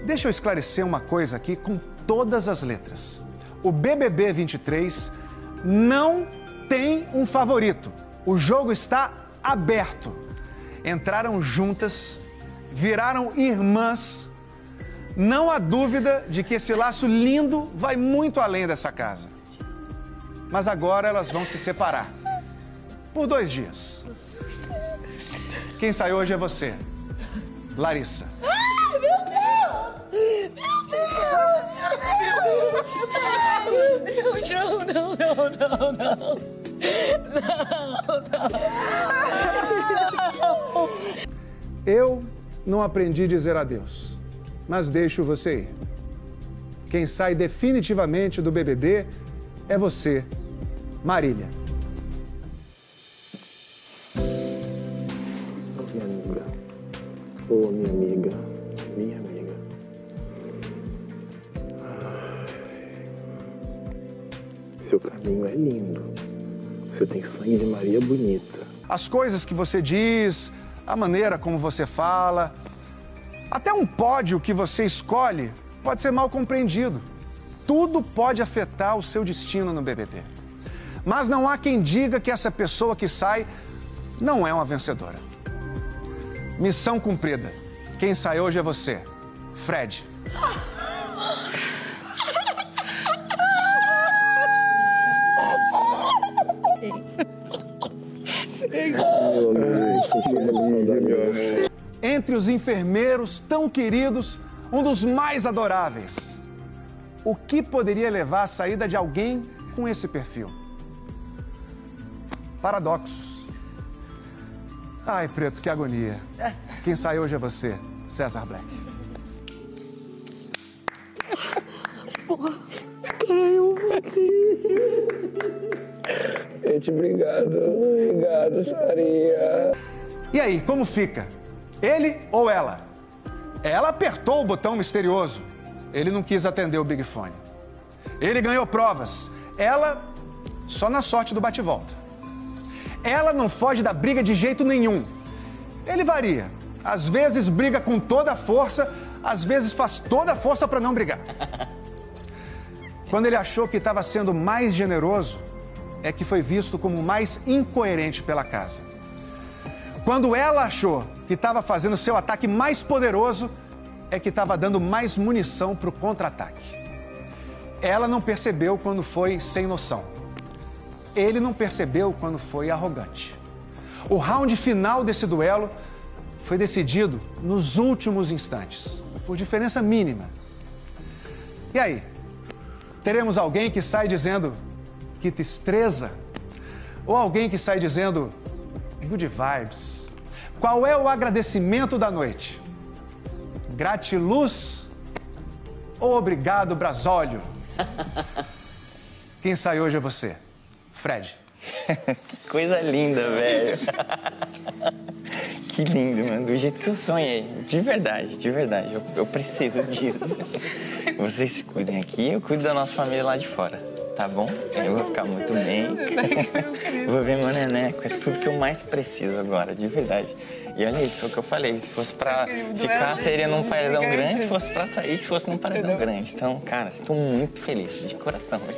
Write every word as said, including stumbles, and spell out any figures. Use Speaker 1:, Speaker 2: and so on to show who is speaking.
Speaker 1: deixa eu esclarecer uma coisa aqui com todas as letras. O B B B vinte e três não tem um favorito. O jogo está aberto. Entraram juntas, viraram irmãs. Não há dúvida de que esse laço lindo vai muito além dessa casa. Mas agora elas vão se separar. Por dois dias. Quem sai hoje é você, Larissa.
Speaker 2: Ai, meu Deus! Meu Deus! Meu Deus! Não, não, não, não, não. Não, não.
Speaker 1: Eu não aprendi a dizer adeus, mas deixo você ir. Quem sai definitivamente do B B B é você, Marília.
Speaker 3: Minha amiga. Ô, oh, minha amiga. Minha amiga. Seu caminho é lindo. Você tem sangue de Maria bonita.
Speaker 1: As coisas que você diz, a maneira como você fala, até um pódio que você escolhe pode ser mal compreendido. Tudo pode afetar o seu destino no B B B. Mas não há quem diga que essa pessoa que sai não é uma vencedora. Missão cumprida. Quem sai hoje é você, Fred. Entre os enfermeiros tão queridos, um dos mais adoráveis. O que poderia levar à saída de alguém com esse perfil? Paradoxos. Ai, Preto, que agonia. Quem sai hoje é você, César Black.
Speaker 3: Eu te obrigado. Obrigado, Saria.
Speaker 1: E aí, como fica? Ele ou ela? Ela apertou o botão misterioso. Ele não quis atender o Big Fone. Ele ganhou provas. Ela, só na sorte do bate-volta. Ela não foge da briga de jeito nenhum. Ele varia. Às vezes briga com toda a força, às vezes faz toda a força para não brigar. Quando ele achou que estava sendo mais generoso, é que foi visto como mais incoerente pela casa. Quando ela achou que estava fazendo seu ataque mais poderoso, é que estava dando mais munição para o contra-ataque. Ela não percebeu quando foi sem noção. Ele não percebeu quando foi arrogante. O round final desse duelo foi decidido nos últimos instantes, por diferença mínima. E aí? Teremos alguém que sai dizendo que destreza? Ou alguém que sai dizendo good vibes? Qual é o agradecimento da noite? Gratiluz ou obrigado, Brasólio? Quem sai hoje é você, Fred.
Speaker 4: Que coisa linda, velho. Que lindo, mano. Do jeito que eu sonhei. De verdade, de verdade. Eu, eu preciso disso. Vocês se cuidem aqui, eu cuido da nossa família lá de fora. Tá bom? Eu vou ficar muito bem. Eu vou ver meu neneco. É tudo que eu mais preciso agora, de verdade. E olha isso, foi o que eu falei. Se fosse pra ficar, seria num paredão grande. Se fosse pra sair, se fosse num paredão grande. Então, cara, estou muito feliz, de coração.